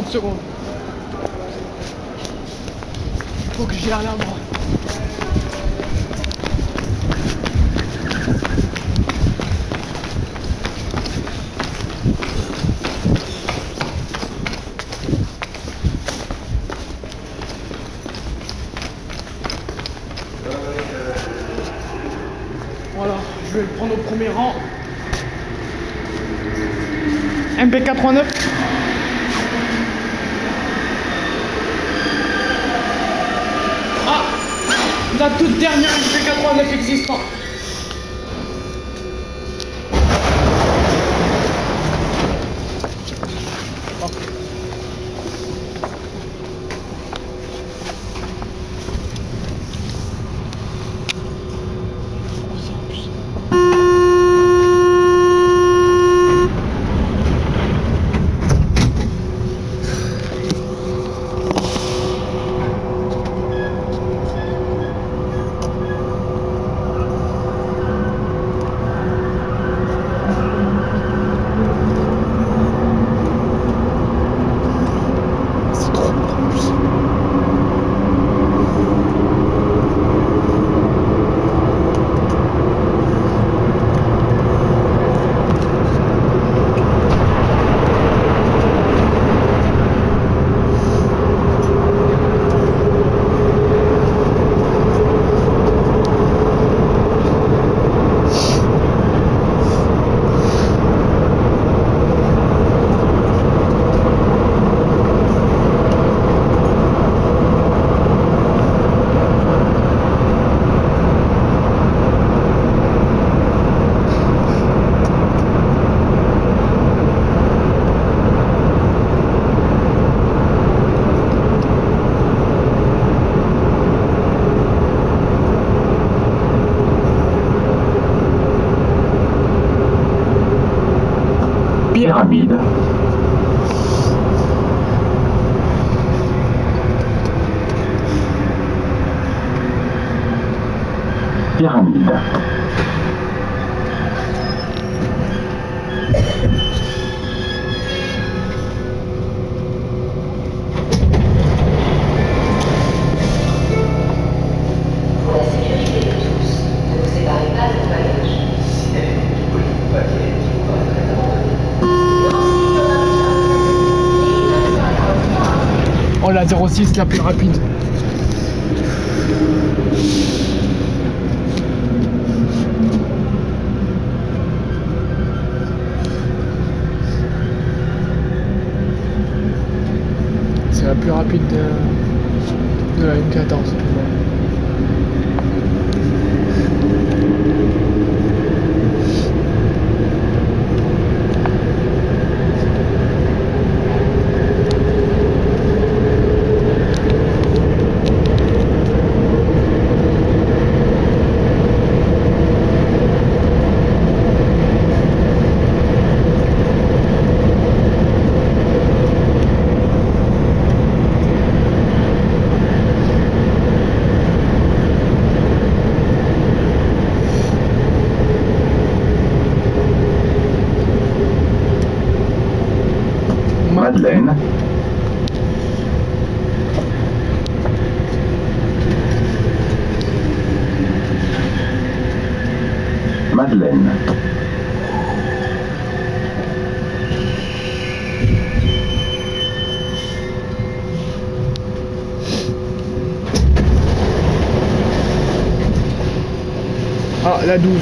secondes. Faut que j'y aille là, moi. Voilà, je vais le prendre au premier rang. MP89. Ah, la toute dernière MP89 existante. Pyramide. Pyramide. Pour la sécurité de tous, ne vous séparez pas de bagages. Oh, la 06 la plus rapide. C'est la plus rapide de la M14. Madeleine. Madeleine. Ah, la 12.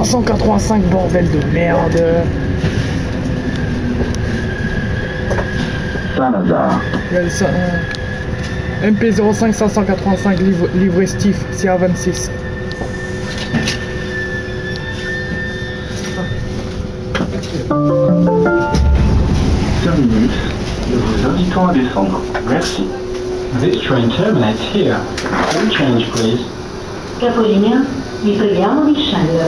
585, bordel de merde. Saint-Lazare. Il y a le MP05 585 livré Steve, CA26. Terminus. Nous vous invitons à descendre. Merci. This train terminates here. Full change, please. Capolinea, vi preghiamo di scendere.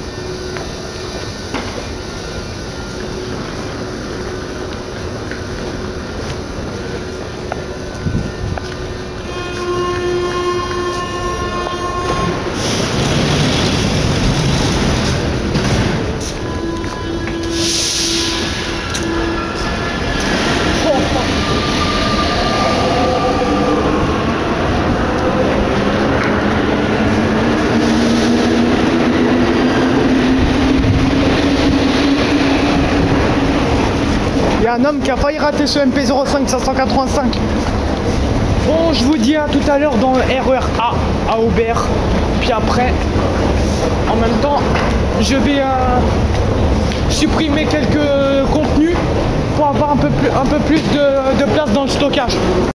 Il y a un homme qui a failli rater ce MP05 585. Bon, je vous dis à tout à l'heure dans le RER A à Aubert. Puis après, en même temps, je vais supprimer quelques contenus pour avoir un peu plus de place dans le stockage.